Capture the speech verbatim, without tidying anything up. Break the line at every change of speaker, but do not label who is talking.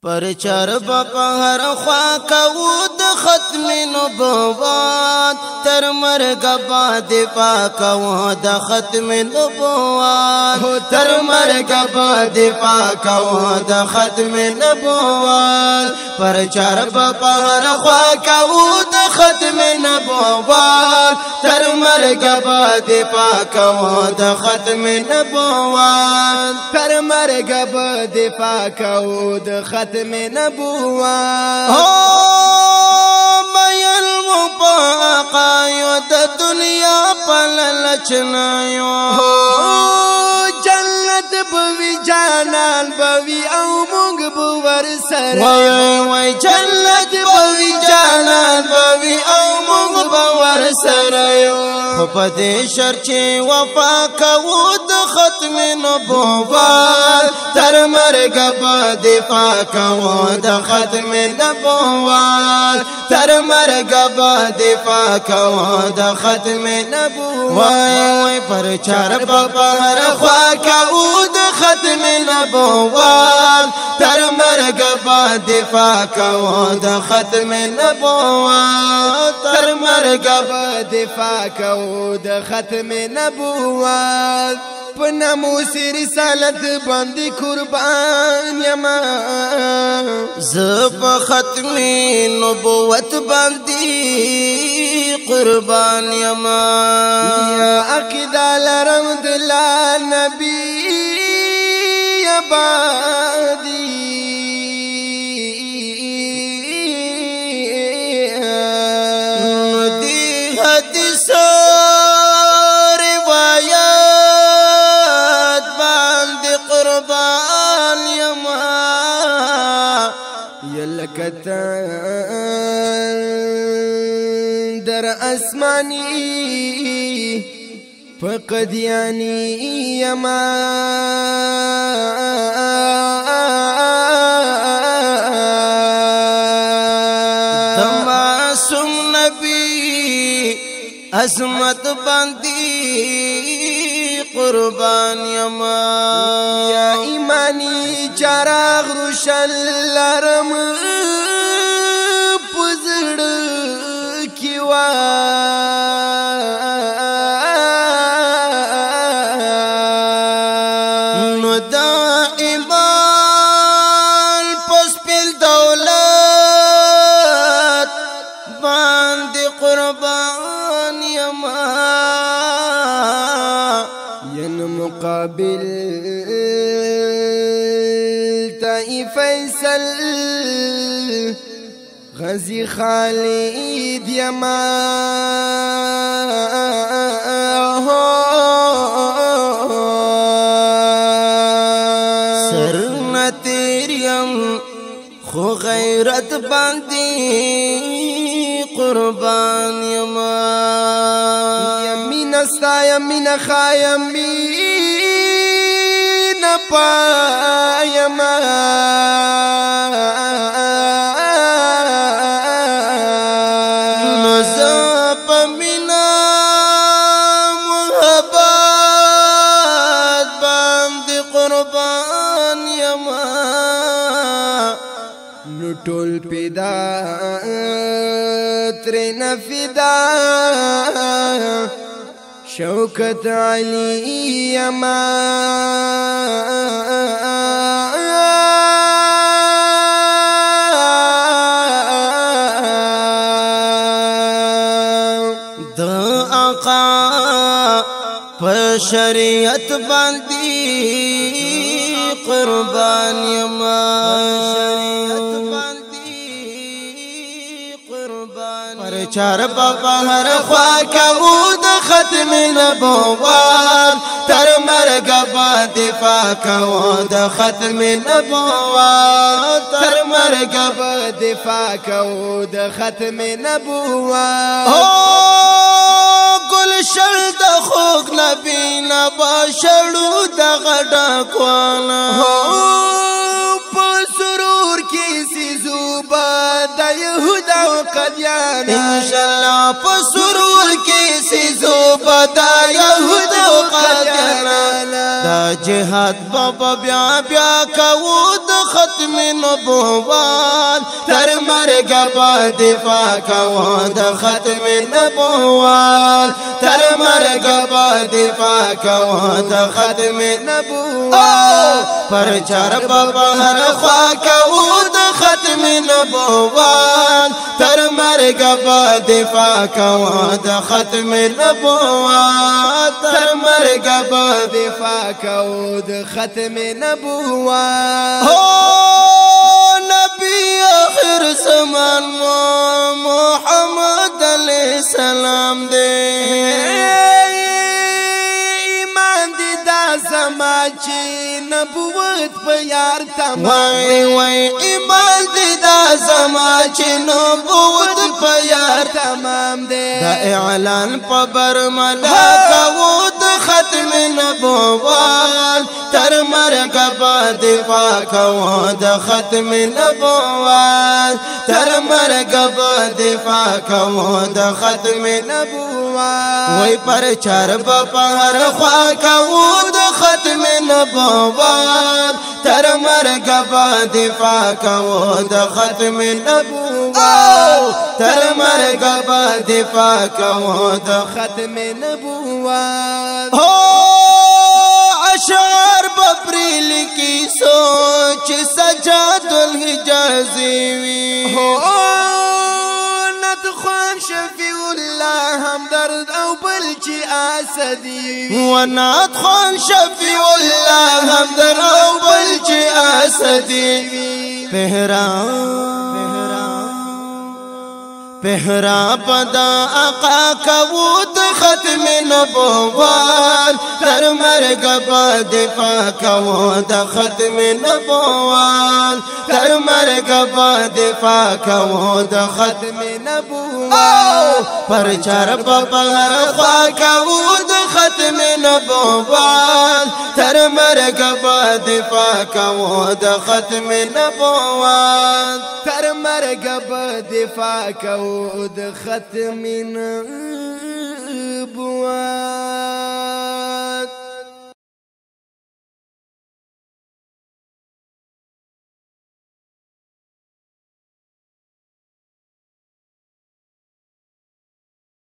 پر چرب پهر خوا کو د ختم نبوات تر مرګ بعد دفاع کو د ختم نبوات تر مرګ بعد دفاع کو د ختم نبوات پر چرب پهر خوا کو د ختم نبوات تر مرګ بعد دفاع کو د ختم نبوات
تر مرګ بعد دفاع کو د ختم نبوات
ميل مباقا د دنیا پللچنایو
جنت بوي جانان بوي او مونږ بور سره
وای وای جنت بوي جانان بوي او مونږ بور سره خو په دې شرط چې وفا کوو د ختم نبوت تر مرګ به دفاع کوو د ختم نبوت تر مرګ به دفاع کوو د ختم نبوت وای وای پر چار په هر خوا کوو د ختم نبوت تر مرګ به دفاع کوو د ختم نبوت
تر مرګ به دفاع کوو د ختم نبوت په ناموس رسالت باندې قربان یما
ز په ختم نبوت باندې قربان یما
یا عقیده لرم د لا نبی آبادی
ندی حدیث
در اسمانی فقدیانی یما
معصوم نبی عظمت باندې قربان یما
یا ایمانی چراغ روشن لرم پزړ کیوا
نو دا ایمان پس پل دولت باندې قربان یما
ین مقابل تای فیصل غزی خالد یما
سر نتیریم خو غیرت باندې قربان یما
یمین استا یمین خایمین پایما
نزا پمینا محبت باندې قربان یما
نو ټول پیدا ترنا فدا شوکت علی یما
د آقا په شریعت باندې قربان یما پر چار په هر خوا کو د ختم نبوت تر مرګ به دفاع کو د ختم نبوت
تر مرګ به دفاع کو د ختم نبوت
او گلشن د خوږ نبی نه بشړو د غډا کوانا
په سرور کې سيزو باد يهودا او قديان
ان شاء الله په سرور کې سيزو باد يهودا او قديان د دا جهاد بابا بیا بیا کوو د ختم نبوت تر مرګ به دفاع کوو د ختم نبوت تر مرګ به دفاع کوو د ختم نبوت پر چار بابا هر خوا کوو د ختم نبوت تر مرګ به دفاع کوو د ختم نبوت تر مرګ به
دفاع کوو د ختم نبوت
نبی آخر زمان محمد علیہ السلام دے
ایمان دی دا زما چی نبوت پا یار تمام
وای وای ایمان دی دا زما چی نبوت پا یار
تمام دے
دا اعلان پا برملا کوو د ختم نبوت تر مرګ به دفاع کوو د ختم نبوت تر مرګ به دفاع کوو د ختم نبوت وای پر چار په هر خوا کوو د ختم نبوت تر مرګ به دفاع کوو د ختم نبوت تر مرګ به دفاع کوو د
ختم نبوت
اشعار بپریل کی سوچ سجاد الحجازی وی
ندخوان شفیع اللہ همدرد او بلچی آسدی
و ندخوان شفیع اللہ همدرد او بلچی آسدی پہران پہرا پدا آقا کوو د ختم نبوت تر مرګ به دفاع کوو د ختم نبوت تر مرګ به دفاع کوو د ختم نبوت پر چار په هر خوا کوو د ختم نبوت تر مرګ به دفاع کوو د ختم نبوت
تر مرګ به دفاع کوو د ختم نبوت